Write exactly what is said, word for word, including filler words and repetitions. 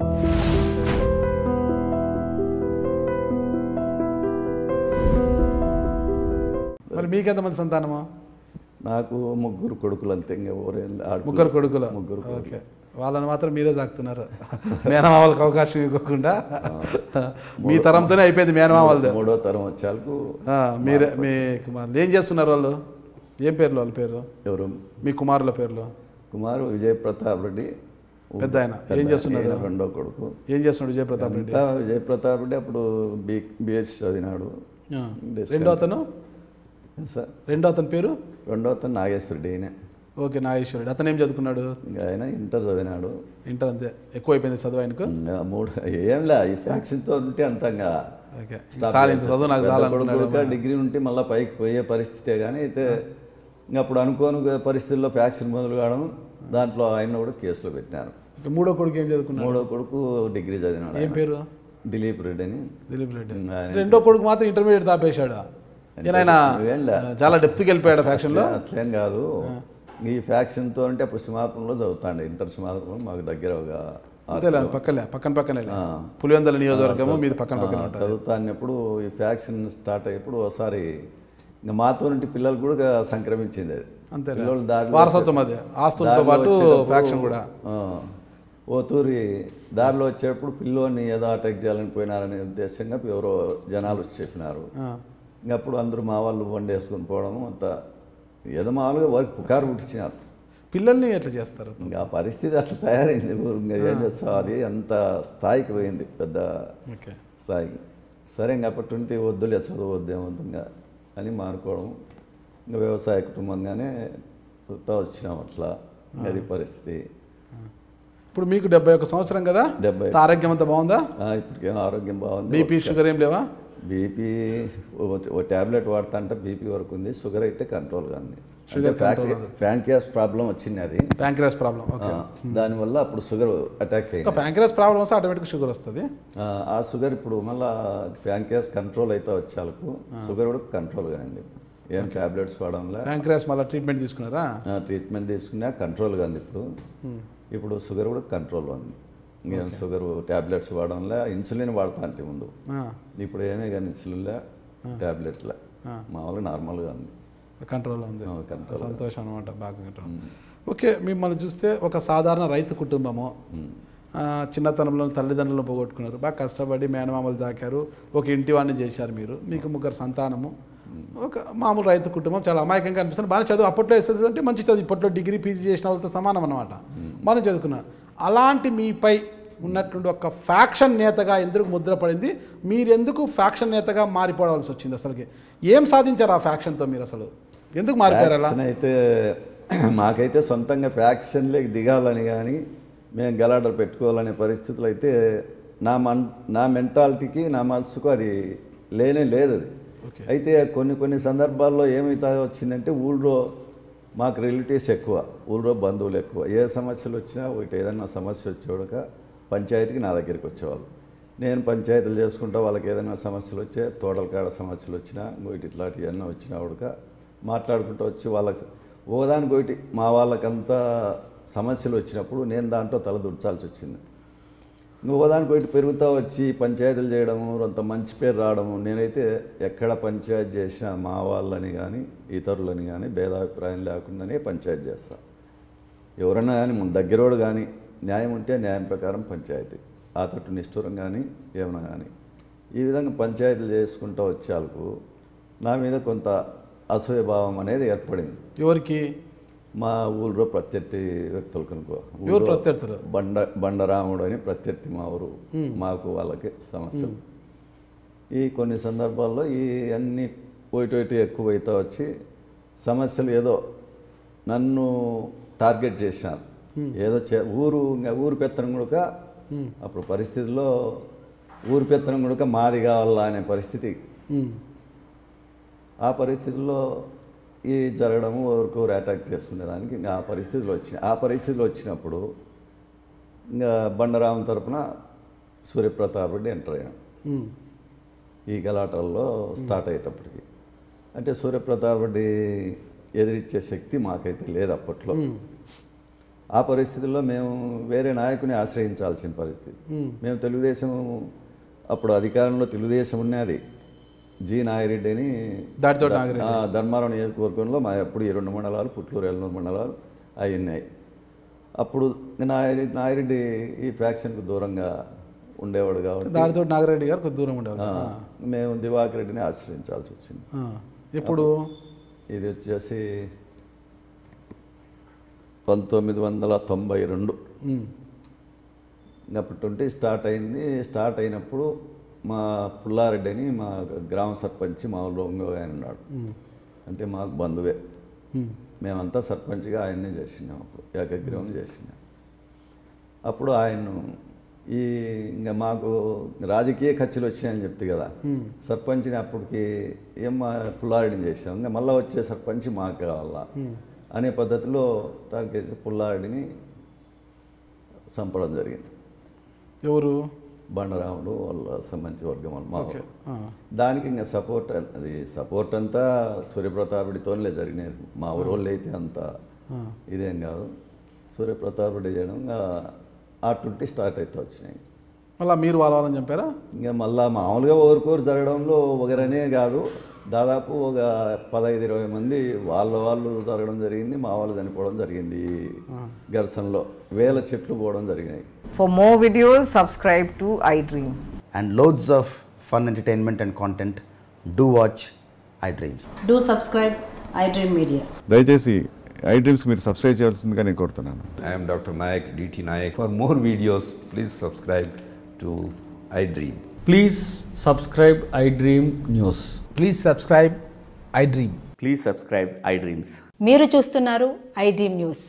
మరి మీకెంతమంది సంతానమా? నాకు ముగ్గురు కొడుకులు అంతే. ఇంకా ముగ్గురు కొడుకులు. ముగ్గురు. ఓకే, వాళ్ళని మాత్రం మీరే సాకుతున్నారు. మేనమామలకు అవకాశం ఇవ్వకుండా మీ తరంతోనే అయిపోయింది మేనమామలది. మూడో తరం వచ్చాలకు మీరే మీ కుమారులు ఏం చేస్తున్నారు? వాళ్ళు ఏం పేర్లు? వాళ్ళ పేరు ఎవరు? మీ కుమారుల పేర్లు? కుమారు విజయ్ ప్రతాప్ రెడ్డి పెద్ద ఆయన. ఏం చేస్తున్నాడు? రెండో కొడుకు. ఏం చేస్తున్నాడు విజయ్ ప్రతాప్ రెడ్డి? విజయ్ ప్రతాప్ రెడ్డి అప్పుడు బి బిఎస్సి చదివినాడు. రెండో అతను? సార్ రెండో అతని పేరు? రెండో అతను నాగేశ్వర రెడ్డి. ఆయన ఓకే, నాగేశ్వరుడు. అతను ఏం చదువుకున్నాడు? ఇంకా ఆయన ఇంటర్ చదివినాడు. ఇంటర్ అంతే ఎక్కువ అయిపోయింది చదువు ఆయనకు. మూడు ఏంలా ఈ ఫ్యాక్షన్తో ఉంటే అంతంగా చదువు నాకు చాలా డిగ్రీ ఉంటే మళ్ళీ పైకి పోయే పరిస్థితే. కానీ అయితే ఇంకా అప్పుడు అనుకోని పరిస్థితుల్లో ఫ్యాక్షన్ మొదలు కావడం, దాంట్లో ఆయన కూడా కేసులో పెట్టినారు. మూడో కొడుకు ఏం చదువుకున్నాడు? మూడో కొడుకు డిగ్రీ చదివినాడు. ఏం పేరు? దిలీప్ రెడ్డి అని. దిలీప్ రెడ్డి. రెండో కొడుకు మాత్రం ఇంటర్మీడియట్ తాపేశాడు. ఆయన చాలా డెప్త్కి వెళ్ళిపోయాడు ఫ్యాక్షన్లో. అట్లేం కాదు, ఈ ఫ్యాక్షన్తో అంటే అప్పుడు సింహాపురంలో చదువుతాండే. ఇంటర్ సింహాపురం మాకు దగ్గర ఒక అంతేలే, పక్కలే పక్కన పక్కనే పులివెందుల నియోజకవర్గము మీది పక్కన పక్కన చదువుతా అన్నప్పుడు ఈ ఫ్యాక్షన్ స్టార్ట్ అయ్యేప్పుడు ఒకసారి ఇంకా మాతో నుండి పిల్లలు కూడా సంక్రమించింది అది. అంతే, పిల్లలు దారి వారసత్వం అది, ఆస్తులతో పాటు ఫ్యాక్షన్ కూడా. ఓ తూరి దారిలో వచ్చేటప్పుడు పిల్లోని ఏదో అటాక్ చేయాలని పోయినారనే ఉద్దేశంగా ఎవరో జనాలు వచ్చి చెప్పినారు. ఇంకప్పుడు అందరూ మా వాళ్ళు వండి వేసుకొని పోవడము అంతా ఏదో మామూలుగా వారికి పుకారు పుట్టించినారు. పిల్లల్ని ఎట్లా చేస్తారు? ఇంకా ఆ పరిస్థితి అట్లా తయారైంది. ఇంకా ఏం చేస్తాం, అది అంత స్థాయికి పోయింది, పెద్ద స్థాయికి. సరే ఇంక అప్పటి నుండి వద్దులే చదువు వద్దేమంతంగా అని మానుకోవడం. ఇంకా వ్యవసాయ కుటుంబంగానే వచ్చినాం అట్లా. అది పరిస్థితి. ఇప్పుడు మీకు డెబ్బై ఒక సంవత్సరం కదా? డెబ్బై. ఆరోగ్యం అంతా బాగుందా? ఇప్పటికేమో ఆరోగ్యం బాగుంది. బీపీ షుగర్ ఏం లేవా? బీపీ ఓ ట్యాబ్లెట్ వాడతా అంటే బీపీ వరకు ఉంది. షుగర్ అయితే కంట్రోల్గా ఉంది. షుగర్ ప్యాంక్రియాస్ ప్రాబ్లం వచ్చింది. అది ప్యాంక్రియాస్ ప్రాబ్లం. దానివల్ల అప్పుడు షుగర్ అటాక్ అయ్యింది. ప్యాంక్రియాస్ ప్రాబ్లం వస్తే ఆటోమేటిక్ షుగర్ వస్తుంది. ఆ షుగర్ ఇప్పుడు మళ్ళీ ప్యాంక్రియాస్ కంట్రోల్ అయితే వచ్చేలకు షుగర్ కూడా కంట్రోల్గా ఉంది. ఏం ట్యాబ్లెట్స్ వాడడంలో ప్యాంక్రియాస్ మళ్ళీ ట్రీట్మెంట్ తీసుకున్నారా? ట్రీట్మెంట్ తీసుకున్నా కంట్రోల్గా ఉంది. ఇప్పుడు ఇప్పుడు షుగర్ కూడా కంట్రోల్లో ఉంది. ఇంకేం షుగర్ ట్యాబ్లెట్స్ వాడడంలో ఇన్సులిన్ వాడతా అంటే ముందు. ఇప్పుడు ఏమే కానీ ఇన్సులిన్లో ట్యాబ్లెట్ల మామూలుగా నార్మల్గా ఉంది, కంట్రోల్లో ఉంది. సంతోషం అనమాట, బాగా కంట్రోల్. ఓకే, మిమ్మల్ని చూస్తే ఒక సాధారణ రైతు కుటుంబము. చిన్నతనంలో తల్లిదండ్రులను పోగొట్టుకున్నారు, బాగా కష్టపడి మేనమామలు దాకారు, ఒక ఇంటి వాడిని చేశారు మీరు. మీకు ముగ్గురు సంతానము, ఒక మామూలు రైతు కుటుంబం. చాలా అమాయకంగా అనిపిస్తుంది. బాగా చదువు అప్పట్లో ఎస్ఎస్సీ అంటే మంచి చదువు, ఇప్పట్లో డిగ్రీ పీజీ చేసిన వాళ్ళతో సమానం అనమాట. మనం చదువుకున్నారు. అలాంటి మీపై ఉన్నటువంటి ఒక ఫ్యాక్షన్ నేతగా ఎందుకు ముద్రపడింది? మీరెందుకు ఫ్యాక్షన్ నేతగా మారిపోవాల్సి వచ్చింది? అసలుకి ఏం సాధించారు ఆ ఫ్యాక్షన్తో? మీరు అసలు ఎందుకు మారిపోయారు? అలా అయితే మాకైతే సొంతంగా ఫ్యాక్షన్లోకి దిగాలని కానీ మేము గలాటలు పెట్టుకోవాలనే పరిస్థితులు అయితే నా మన్ నా మెంటాలిటీకి నా మనసుకు అది లేనే లేదు. అది అయితే కొన్ని కొన్ని సందర్భాల్లో ఏమైతే వచ్చిందంటే ఊళ్ళో మాకు రిలేటివ్స్ ఎక్కువ, ఊళ్ళో బంధువులు ఎక్కువ. ఏ సమస్యలు వచ్చినా ఒకటి ఏదైనా సమస్య వచ్చేవాడుక పంచాయతీకి నా దగ్గరికి వచ్చేవాళ్ళు. నేను పంచాయతీలు చేసుకుంటా, వాళ్ళకి ఏదైనా సమస్యలు వచ్చే తోటల కాడ సమస్యలు వచ్చినా ఇంకోటి ఇట్లాంటివి ఏమన్నా వచ్చినా ఉడక మాట్లాడుకుంటూ వచ్చి వాళ్ళకి ఓదానికి ఒకటి మా వాళ్ళకంతా సమస్యలు వచ్చినప్పుడు నేను దాంట్లో తలదూర్చాల్సి వచ్చింది. ఓదానికి ఒకటి పెరుగుతూ వచ్చి పంచాయతీలు చేయడము, అంత మంచి పేరు రావడము. నేనైతే ఎక్కడ పంచాయతీ చేసినా మా వాళ్ళని కానీ ఇతరులని కానీ భేదాభిప్రాయం లేకుండానే పంచాయతీ చేస్తాను. ఎవరన్నా కానీ మన దగ్గరోడు కానీ న్యాయం ఉంటే న్యాయం ప్రకారం పంచాయతీ, ఆ తట్టు నిష్ఠూరం కానీ ఏమన్నా కానీ ఈ విధంగా పంచాయతీలు చేసుకుంటూ వచ్చేందుకు నా మీద కొంత అసూయభావం అనేది ఏర్పడింది. ఎవరికి? మా ఊళ్ళో ప్రత్యర్థి వ్యక్తులు కనుకో. ప్రత్యర్థులు బండ బండరాముడు అని ప్రత్యర్థి మా ఊరు, మాకు వాళ్ళకి సమస్య. ఈ కొన్ని సందర్భాల్లో ఈ అన్ని పోయిటోటి ఎక్కువ అవుతా వచ్చి సమస్యలు ఏదో నన్ను టార్గెట్ చేసినారు. ఏదో చే ఊరు ఇంకా ఊరు పెత్తనం కూడా అప్పుడు పరిస్థితుల్లో ఊరు పెత్తనం కూడా మాది కావాలా అనే పరిస్థితి. ఆ పరిస్థితుల్లో ఈ జరగడము ఒకరికొకరు అటాక్ చేసుకునేదానికి ఇంకా ఆ పరిస్థితులు వచ్చినాయి. ఆ పరిస్థితులు వచ్చినప్పుడు ఇంకా బండరామం తరపున సూర్యప్రతాప్ రెడ్డి ఎంటర్ అయ్యాం ఈ గలాటల్లో స్టార్ట్ అయ్యేటప్పటికి. అంటే సూర్యప్రతాప్ రెడ్డి ఎదిరించే శక్తి మాకైతే లేదు అప్పట్లో. ఆ పరిస్థితుల్లో మేము వేరే నాయకుని ఆశ్రయించాల్సిన పరిస్థితి. మేము తెలుగుదేశం అప్పుడు అధికారంలో తెలుగుదేశం ఉన్నది, జి నాగిరెడ్డి అని దాటితోటి నాగిరెడ్డి ఆ, ధర్మారం నియోజకవర్గంలో మా అప్పుడు ఈ రెండు మండలాలు పుట్లూరు ఎల్లూరు మండలాలు అవి ఉన్నాయి. అప్పుడు నాగిరెడ్డి నాగిరెడ్డి ఈ ఫ్యాక్షన్కు దూరంగా ఉండేవాడు కాబట్టి దాటితోటి నాగిరెడ్డి గారు కొద్ది దూరం ఉండేవాడు. ఆ, మేము దివాకర్ రెడ్డిని ఆశ్రయించాల్సి వచ్చింది. ఆ, ఇప్పుడు ఇది వచ్చేసి పంతొమ్మిది వందల తొంభై రెండు ఉమ్, అప్పుడు ట్వంటీ స్టార్ట్ అయింది. స్టార్ట్ అయినప్పుడు మా పుల్లారెడ్డి అని మా గ్రామ సర్పంచ్ మా ఊళ్ళో ఇంకొక ఆయన ఉన్నాడు, ఉమ్, అంటే మాకు బంధువే. ఉమ్, మేమంతా సర్పంచ్గా ఆయన్నే చేసినాం, అప్పుడు ఏకగ్రీవం చేసినాం. అప్పుడు ఆయన్ను ఈ ఇంకా మాకు రాజకీయ ఖర్చులు వచ్చాయని చెప్తే కదా, సర్పంచ్ని అప్పటికి ఏం మా పుల్లారెడ్డిని చేసాం, ఇంకా మళ్ళీ వచ్చే సర్పంచ్ మాకు కావాలా అనే పద్ధతిలో టార్గెట్ పుల్లారెడ్డిని చంపడం జరిగింది. ఎవరు? బండరాముడు వాళ్ళ సంబంధించి వర్గం వాళ్ళు మా ఓకే. వాళ్ళు. ఆ, దానికి ఇంకా సపోర్ట్ అది సపోర్ట్ అంతా సూర్యప్రతాపుడితోనే జరిగినది. మా ఊరోళ్ళు అయితే అంత ఆ, ఇదేం కాదు. సూర్యప్రతాపుడి చేయడం ఇంకా ఆ ట్వంటీ స్టార్ట్ అయితే వచ్చినాయి. మళ్ళీ మీరు వాళ్ళని చంపారా? ఇంకా మళ్ళా మామూలుగా ఓరుకోరు జరగడంలో ఒకరనే కాదు, దాదాపు ఒక పదహైదు ఇరవై మంది వాళ్ళ వాళ్ళు జరగడం జరిగింది, మా వాళ్ళు చనిపోవడం జరిగింది. ఈ ఘర్షణలో వేల చెట్లు పోవడం జరిగినాయి. For more videos, subscribe to iDream. And loads of fun entertainment and content, do watch iDreams. Do subscribe iDream Media. దయచేసి ఐ డ్రీమ్స్కి మీరు సబ్స్క్రైబ్ చేయాల్సిందిగా నేను కోరుతున్నాను. I am Doctor Nayak, D T Nayak. For more videos, please subscribe to iDream. Please subscribe iDream News. Please subscribe iDream. Please subscribe iDreams. మీరు చూస్తున్నారు iDream News.